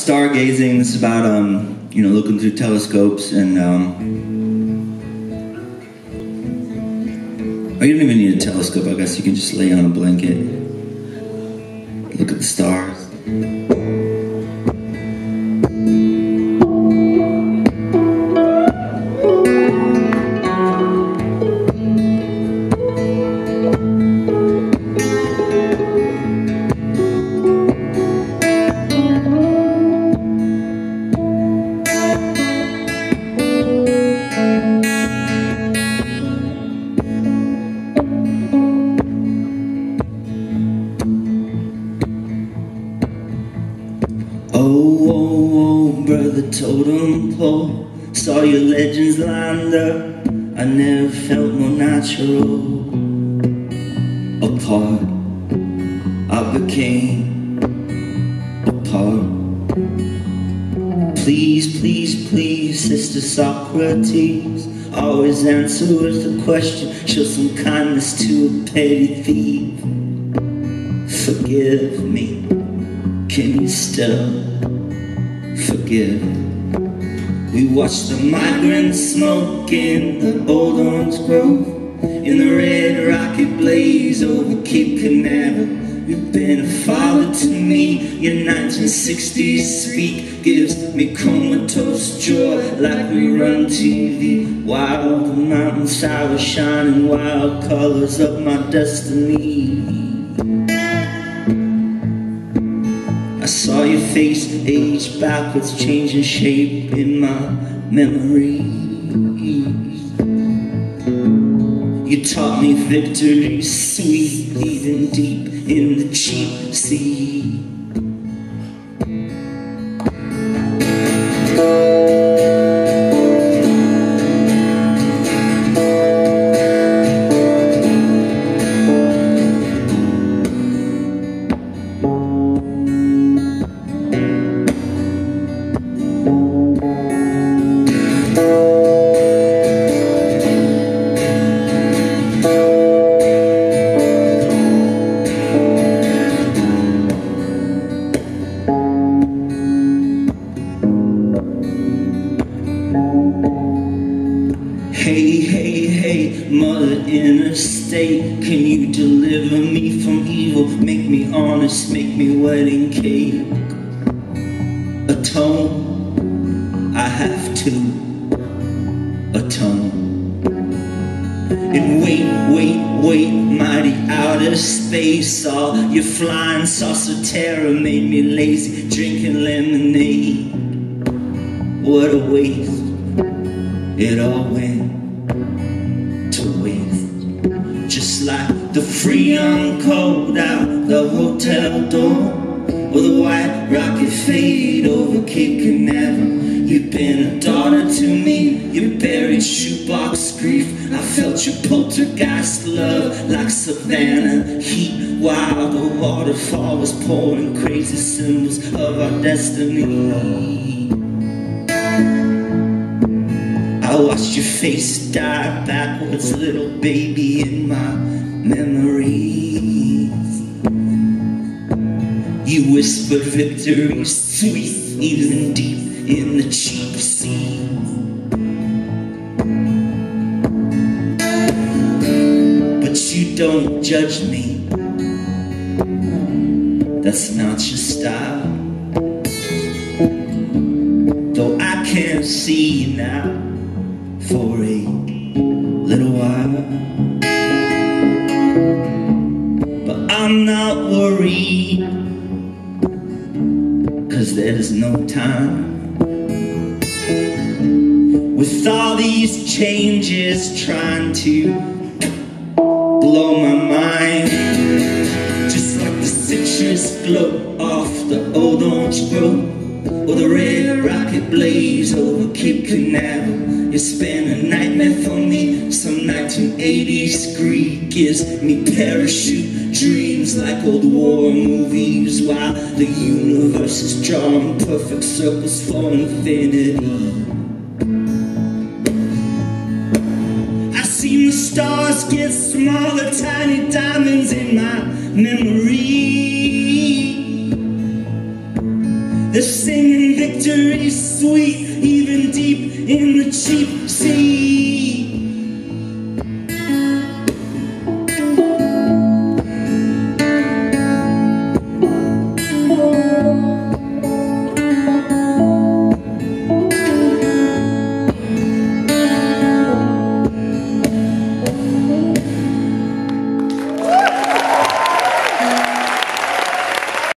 Stargazing, this is about, you know, looking through telescopes and, or you don't even need a telescope, I guess you can just lay on a blanket, look at the stars. Oh, brother totem pole, saw your legends lined up. I never felt more natural. Apart, I became a part. Please, please, please, Sister Socrates, always answer with a question. Show some kindness to a petty thief. Forgive me, can you still forgive? We watched the migrants smoke in the old orange grove, in the red rocket blaze over Cape Canaveral. You've been a father to me. Your 1960s speak gives me comatose joy, like rerun TV. While the mountainside was shining wild colors of my destiny. I saw your face age backwards, changing shape in my memories. You taught me victory's sweet, even deep in the cheap sea. Hey, hey, hey, Mother Interstate, can you deliver me from evil? Make me honest, make me wedding cake. Atone, I have to atone. And wait, mighty outer space. All your flying saucer terror made me lazy, drinking lemonade. What a waste, it all went to waste. Just like the freon code out the hotel door, or the white rocket fade over Cape Canaveral. You've been a daughter to me, your buried shoebox grief. I felt your poltergeist love like Savannah heat, while the waterfall was pouring crazy symbols of our destiny. I watched your face die backwards, little baby, in my memories. You whispered victory sweet, even deep in the cheap sea. But you don't judge me, that's not your style. Though I can't see you now for a little while, but I'm not worried, 'cause there's no time. With all these changes trying to blow my mind, just like the citrus glow off the old orange grove, or the red rocket blaze over Cape Canaveral. It's been a nightmare for me. Some 1980s greed gives me parachute dreams like old war movies, while the universe is drawing perfect circles for infinity. I seen the stars get smaller, tiny diamonds in my memory. They're singing victory sweet, even deep in the cheap sea.